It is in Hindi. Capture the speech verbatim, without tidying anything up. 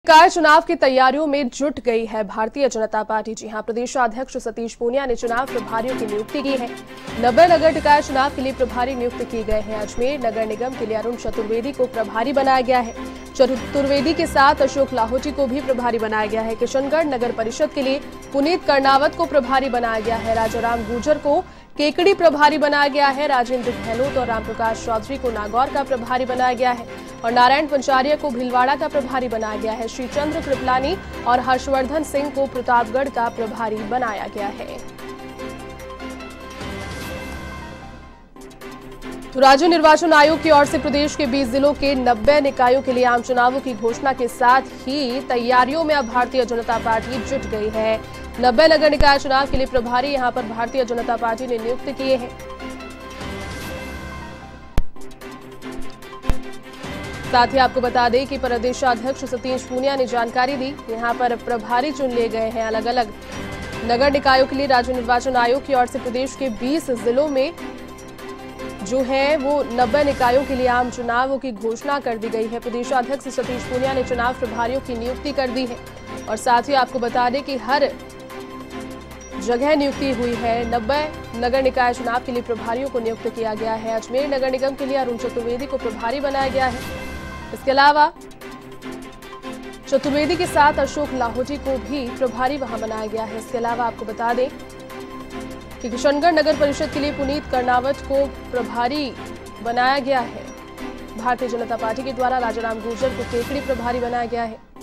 निकाय चुनाव की तैयारियों में जुट गई है भारतीय जनता पार्टी। जी हां, प्रदेशाध्यक्ष सतीश पूनिया ने चुनाव प्रभारियों की नियुक्ति की है। नब्बे नगर निकाय चुनाव के लिए प्रभारी नियुक्त किए गए हैं। अजमेर नगर निगम के लिए अरुण चतुर्वेदी को प्रभारी बनाया गया है। चतुर्वेदी के साथ अशोक लाहोटी को भी प्रभारी बनाया गया है। किशनगढ़ नगर परिषद के लिए पुनीत कर्णावत को प्रभारी बनाया गया है। राजाराम गुर्जर को केकड़ी प्रभारी बनाया गया है। राजेंद्र गहलोत और रामप्रकाश चौधरी को नागौर का प्रभारी बनाया गया है और नारायण पंचारिया को भीलवाड़ा का प्रभारी बनाया गया है। श्रीचंद्र कृपलानी और हर्षवर्धन सिंह को प्रतापगढ़ का प्रभारी बनाया गया है। तो राज्य निर्वाचन आयोग की ओर से प्रदेश के बीस जिलों के नब्बे निकायों के लिए आम चुनावों की घोषणा के साथ ही तैयारियों में अब भारतीय जनता पार्टी जुट गई है। नब्बे नगर निकाय चुनाव के लिए प्रभारी यहां पर भारतीय जनता पार्टी ने नियुक्त किए हैं। साथ ही आपको बता दें कि प्रदेशाध्यक्ष सतीश पूनिया ने जानकारी दी, यहां पर प्रभारी चुन लिए गए हैं। अलग अलग नगर निकायों के लिए राज्य निर्वाचन आयोग की ओर से प्रदेश के बीस जिलों में जो है वो नब्बे निकायों के लिए आम चुनावों की घोषणा कर दी गई है। प्रदेशाध्यक्ष सतीश पूनिया ने चुनाव प्रभारियों की नियुक्ति कर दी है और साथ ही आपको बता दें कि हर जगह नियुक्ति हुई है। नब्बे नगर निकाय चुनाव के लिए प्रभारियों को नियुक्त किया गया है। अजमेर नगर निगम के लिए अरुण चतुर्वेदी को प्रभारी बनाया गया है। इसके अलावा चतुर्वेदी के साथ अशोक लाहोटी को भी प्रभारी वहां बनाया गया है। इसके अलावा आपको बता दें कि किशनगढ़ नगर परिषद के लिए पुनीत कर्णावत को प्रभारी बनाया गया है। भारतीय जनता पार्टी के द्वारा राजाराम गुर्जर को केकड़ी प्रभारी बनाया गया है।